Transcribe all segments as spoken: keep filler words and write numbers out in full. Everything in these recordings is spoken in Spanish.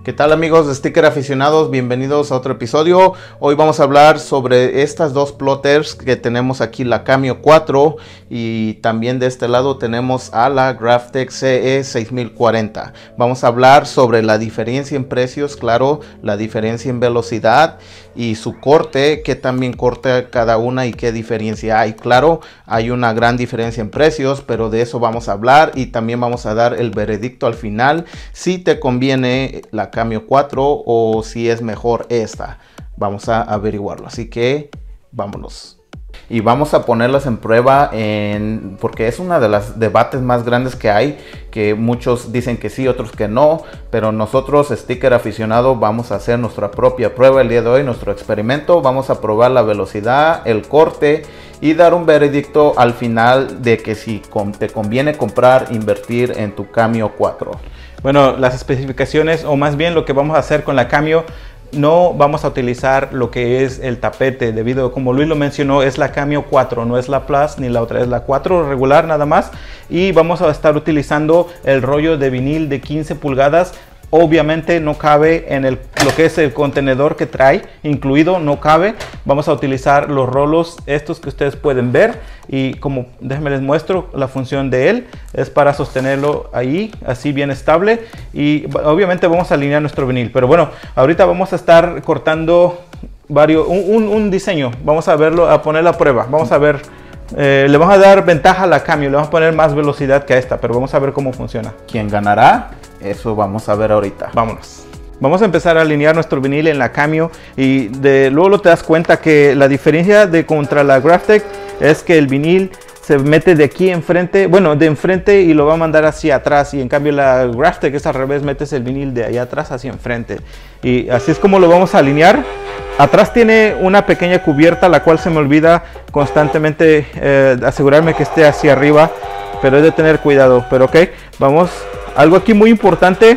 ¿Qué tal amigos de Sticker Aficionados? Bienvenidos a otro episodio. Hoy vamos a hablar sobre estas dos plotters que tenemos aquí, la Cameo cuatro y también de este lado tenemos a la Graphtec C E seis mil cuarenta. Vamos a hablar sobre la diferencia en precios, claro, la diferencia en velocidad y su corte, que también corta cada una y qué diferencia hay. Claro, hay una gran diferencia en precios, pero de eso vamos a hablar y también vamos a dar el veredicto al final si te conviene la Cameo cuatro o si es mejor esta. Vamos a averiguarlo, así que vámonos. Y vamos a ponerlas en prueba en, porque es una de las debates más grandes que hay, que muchos dicen que sí, otros que no, pero nosotros, Sticker Aficionado, vamos a hacer nuestra propia prueba el día de hoy, nuestro experimento. Vamos a probar la velocidad, el corte y dar un veredicto al final de que si te conviene comprar, invertir en tu Cameo cuatro. Bueno, las especificaciones, o más bien lo que vamos a hacer con la Cameo, no vamos a utilizar lo que es el tapete, debido a, como Luis lo mencionó, es la Cameo cuatro, no es la Plus ni la otra, es la cuatro regular nada más. Y vamos a estar utilizando el rollo de vinil de quince pulgadas. Obviamente no cabe en el, lo que es el contenedor que trae incluido, no cabe. Vamos a utilizar los rolos estos que ustedes pueden ver, y como déjenme les muestro la función de él, es para sostenerlo ahí así bien estable, y obviamente vamos a alinear nuestro vinil. Pero bueno, ahorita vamos a estar cortando varios, un, un, un diseño, vamos a verlo, a poner la prueba, vamos a ver. Eh, le vamos a dar ventaja a la Cameo, le vamos a poner más velocidad que a esta, pero vamos a ver cómo funciona. ¿Quién ganará? Eso vamos a ver ahorita. Vámonos. Vamos a empezar a alinear nuestro vinil en la Cameo, y de luego te das cuenta que la diferencia de contra la Graphtec es que el vinil se mete de aquí enfrente, bueno, de enfrente, y lo va a mandar hacia atrás, y en cambio la Graphtec es al revés, metes el vinil de allá atrás hacia enfrente, y así es como lo vamos a alinear. Atrás tiene una pequeña cubierta, la cual se me olvida constantemente eh, asegurarme que esté hacia arriba, pero es de tener cuidado. Pero ok, vamos. Algo aquí muy importante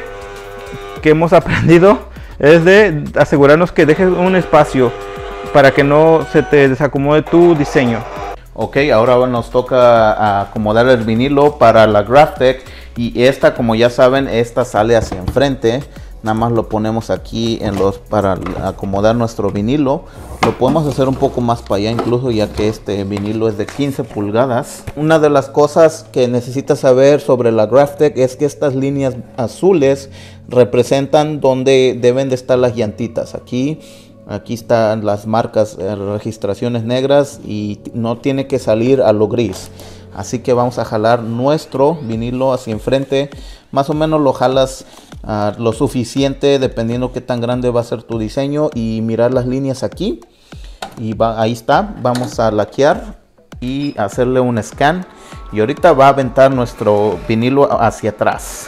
que hemos aprendido es de asegurarnos que dejes un espacio para que no se te desacomode tu diseño. Ok, ahora nos toca acomodar el vinilo para la Graphtec, y esta, como ya saben, esta sale hacia enfrente. Nada más lo ponemos aquí en los para acomodar nuestro vinilo. Lo podemos hacer un poco más para allá incluso, ya que este vinilo es de quince pulgadas. Una de las cosas que necesitas saber sobre la Graphtec es que estas líneas azules representan donde deben de estar las llantitas. Aquí, aquí están las marcas, eh, registraciones negras, y no tiene que salir a lo gris. Así que vamos a jalar nuestro vinilo hacia enfrente. Más o menos lo jalas uh, lo suficiente, dependiendo qué tan grande va a ser tu diseño, y mirar las líneas aquí. Y va, ahí está. Vamos a laquear y hacerle un scan. Y ahorita va a aventar nuestro vinilo hacia atrás.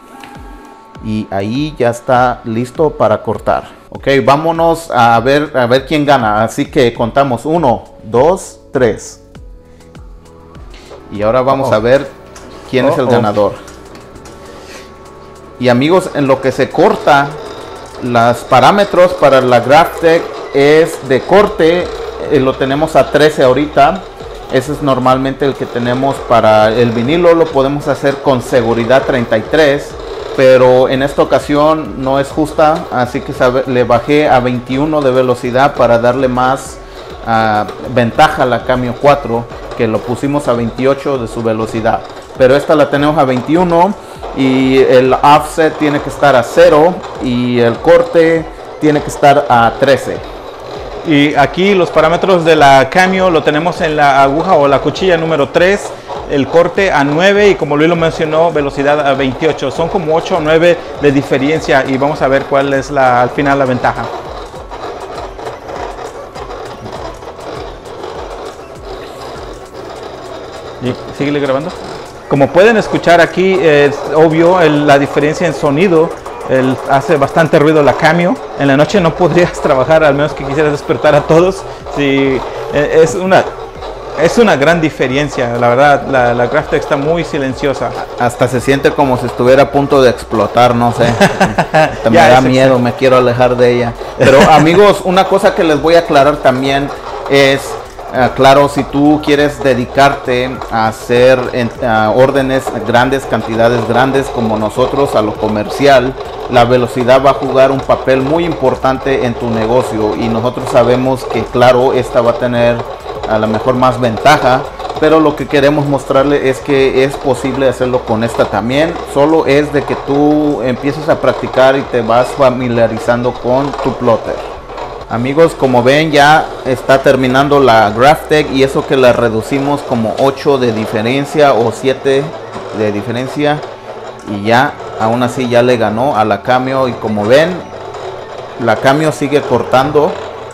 Y ahí ya está listo para cortar. Ok, vámonos a ver, a ver quién gana. Así que contamos uno, dos, tres. Y ahora vamos oh. a ver quién oh, es el oh. ganador. Y amigos, en lo que se corta, los parámetros para la Graphtec es de corte, eh, lo tenemos a trece ahorita. Ese es normalmente el que tenemos para el vinilo. Lo podemos hacer con seguridad treinta y tres, pero en esta ocasión no es justa, así que sabe, le bajé a veintiuno de velocidad para darle más uh, ventaja a la Cameo cuatro, que lo pusimos a veintiocho de su velocidad. Pero esta la tenemos a veintiuno, y el offset tiene que estar a cero, y el corte tiene que estar a trece. Y aquí los parámetros de la Cameo lo tenemos en la aguja o la cuchilla número tres, el corte a nueve, y como Luis lo mencionó, velocidad a veintiocho. Son como ocho o nueve de diferencia, y vamos a ver cuál es la, al final la ventaja. ¿Y síguele grabando? Como pueden escuchar aquí, es obvio el, la diferencia en sonido. El, hace bastante ruido la Cameo. En la noche no podrías trabajar, al menos que quisieras despertar a todos. Sí, es una, es una gran diferencia, la verdad. La, la Graphtec está muy silenciosa. Hasta se siente como si estuviera a punto de explotar, no sé. Me da miedo, me quiero alejar de ella. Pero amigos, una cosa que les voy a aclarar también es... uh, claro, si tú quieres dedicarte a hacer en, uh, órdenes grandes, cantidades grandes como nosotros a lo comercial, la velocidad va a jugar un papel muy importante en tu negocio, y nosotros sabemos que claro, esta va a tener a lo mejor más ventaja, pero lo que queremos mostrarle es que es posible hacerlo con esta también. Solo es de que tú empieces a practicar y te vas familiarizando con tu plotter. Amigos, como ven, ya está terminando la Graphtec, y eso que la reducimos como ocho de diferencia o siete de diferencia, y ya aún así ya le ganó a la Cameo. Y como ven, la Cameo sigue cortando,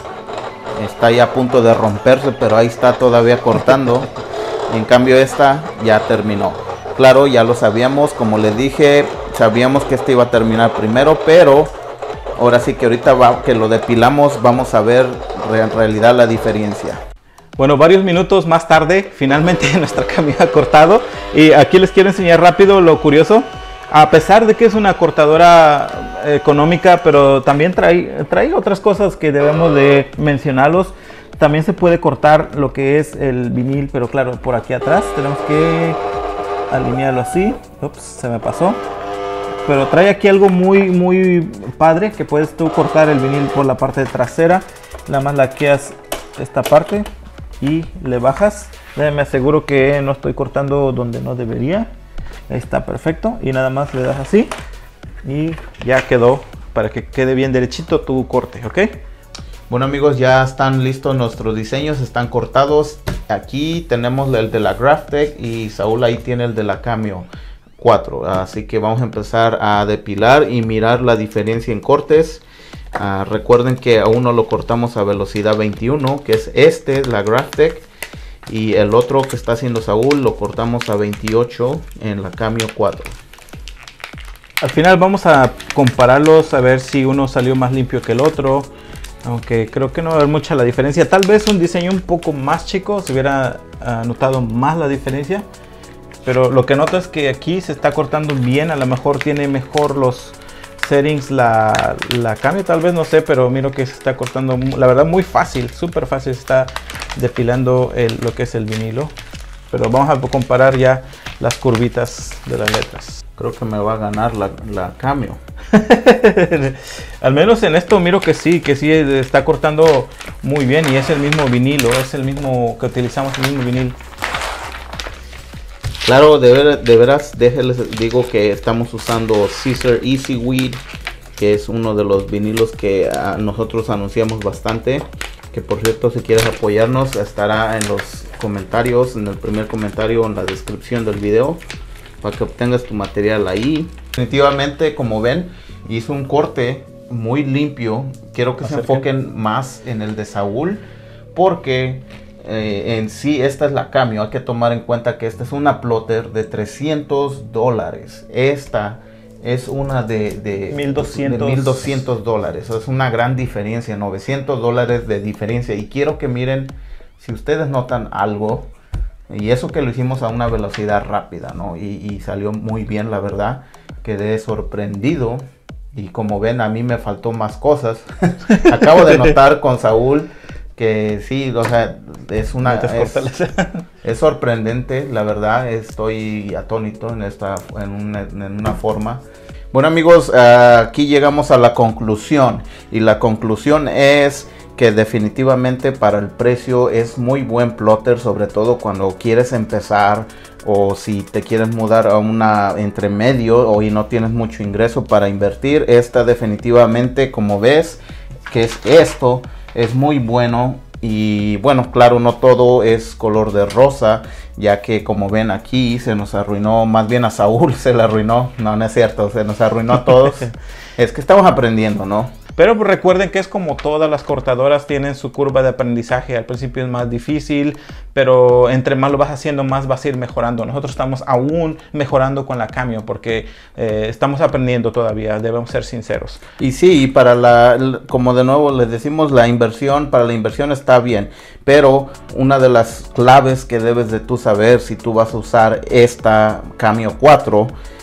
está ya a punto de romperse, pero ahí está todavía cortando. En cambio esta ya terminó. Claro, ya lo sabíamos, como les dije, sabíamos que este iba a terminar primero, pero ahora sí que ahorita va, que lo depilamos, vamos a ver en realidad la diferencia. Bueno, varios minutos más tarde, finalmente nuestra Cameo ha cortado, y aquí les quiero enseñar rápido lo curioso. A pesar de que es una cortadora económica, pero también trae, trae otras cosas que debemos de mencionarlos. También se puede cortar lo que es el vinil, pero claro, por aquí atrás tenemos que alinearlo así. Ups, se me pasó. Pero trae aquí algo muy muy padre, que puedes tú cortar el vinil por la parte trasera. Nada más laqueas esta parte y le bajas. Me aseguro que no estoy cortando donde no debería. Ahí está perfecto, y nada más le das así y ya quedó para que quede bien derechito tu corte, ¿ok? Bueno amigos, ya están listos nuestros diseños, están cortados. Aquí tenemos el de la Graphtec y Saúl ahí tiene el de la Cameo cuatro. Así que vamos a empezar a depilar y mirar la diferencia en cortes. Uh, recuerden que a uno lo cortamos a velocidad veintiuno, que es este, la Graphtec. Y el otro que está haciendo Saúl lo cortamos a veintiocho en la Cameo cuatro. Al final vamos a compararlos a ver si uno salió más limpio que el otro. Aunque creo que no va a haber mucha la diferencia. Tal vez un diseño un poco más chico se hubiera uh, notado más la diferencia. Pero lo que noto es que aquí se está cortando bien. A lo mejor tiene mejor los settings la, la Cameo, tal vez, no sé. Pero miro que se está cortando, la verdad, muy fácil. Súper fácil. Se está depilando el, lo que es el vinilo. Pero vamos a comparar ya las curvitas de las letras. Creo que me va a ganar la, la Cameo. Al menos en esto miro que sí, que sí está cortando muy bien, y es el mismo vinilo, es el mismo que utilizamos, el mismo vinil. Claro, de, ver, de veras, déjenles digo que estamos usando Caesar Easy Weed, que es uno de los vinilos que uh, nosotros anunciamos bastante. Que por cierto, si quieres apoyarnos, estará en los comentarios, en el primer comentario, en la descripción del video, para que obtengas tu material ahí. Definitivamente, como ven, hizo un corte muy limpio. Quiero que se enfoquen más en el de Saúl, porque eh, en sí esta es la Cameo. Hay que tomar en cuenta que esta es una plotter de trescientos dólares. Esta es una de, de mil doscientos dólares. Es una gran diferencia, novecientos dólares de diferencia. Y quiero que miren, si ustedes notan algo, y eso que lo hicimos a una velocidad rápida, ¿no? Y, y salió muy bien, la verdad. Quedé sorprendido. Y como ven, a mí me faltó más cosas. Acabo de notar con Saúl que sí, o sea, es una es, es sorprendente, la verdad. Estoy atónito en esta en una, en una forma. Bueno amigos, uh, aquí llegamos a la conclusión, y la conclusión es que definitivamente para el precio es muy buen plotter, sobre todo cuando quieres empezar, o si te quieres mudar a una entre medio o y no tienes mucho ingreso para invertir. Esta definitivamente, como ves, que es esto, es muy bueno. Y bueno, claro, no todo es color de rosa, ya que como ven aquí se nos arruinó, más bien a Saúl se le arruinó, no, no es cierto, se nos arruinó a todos. Es que estamos aprendiendo, ¿no? Pero pues recuerden que es como todas las cortadoras, tienen su curva de aprendizaje. Al principio es más difícil, pero entre más lo vas haciendo, más vas a ir mejorando. Nosotros estamos aún mejorando con la Cameo, porque eh, estamos aprendiendo todavía, debemos ser sinceros. Y sí, para la, como de nuevo les decimos, la inversión, para la inversión está bien, pero una de las claves que debes de tú saber si tú vas a usar esta Cameo cuatro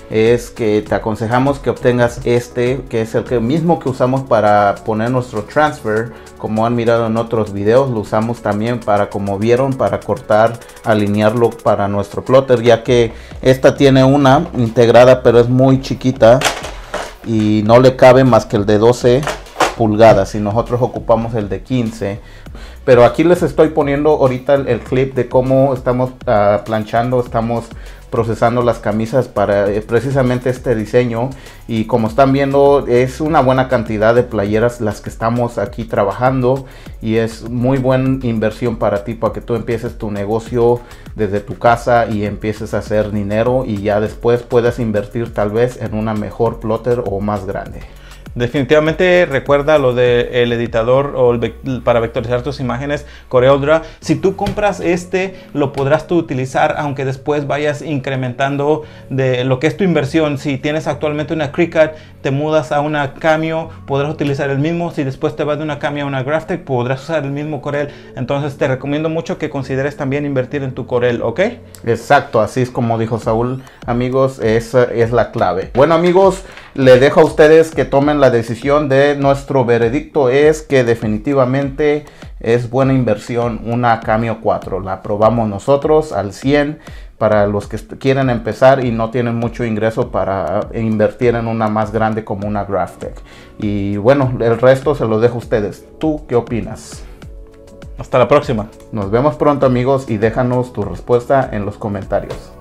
es que te aconsejamos que obtengas este, que es el que mismo que usamos para poner nuestro transfer. Como han mirado en otros videos, lo usamos también para, como vieron, para cortar, alinearlo para nuestro plotter, ya que esta tiene una integrada pero es muy chiquita y no le cabe más que el de doce pulgadas y nosotros ocupamos el de quince. Pero aquí les estoy poniendo ahorita el, el clip de cómo estamos uh, planchando, estamos procesando las camisas para eh, precisamente este diseño. Y como están viendo, es una buena cantidad de playeras las que estamos aquí trabajando, y es muy buena inversión para ti, para que tú empieces tu negocio desde tu casa y empieces a hacer dinero, y ya después puedas invertir tal vez en una mejor plotter o más grande. Definitivamente recuerda lo del editador o el, para vectorizar tus imágenes, CorelDRAW. Si tú compras este, lo podrás tú utilizar, aunque después vayas incrementando de lo que es tu inversión. Si tienes actualmente una Cricut, te mudas a una Cameo, podrás utilizar el mismo. Si después te vas de una Cameo a una Graphtec, podrás usar el mismo Corel. Entonces te recomiendo mucho que consideres también invertir en tu Corel, ¿ok? Exacto, así es como dijo Saúl, amigos, esa es la clave. Bueno, amigos, le dejo a ustedes que tomen la decisión. De nuestro veredicto es que definitivamente es buena inversión una Cameo cuatro. La probamos nosotros al cien. Para los que quieren empezar y no tienen mucho ingreso para invertir en una más grande como una Graphtec. Y bueno, el resto se lo dejo a ustedes. ¿Tú qué opinas? Hasta la próxima. Nos vemos pronto, amigos, y déjanos tu respuesta en los comentarios.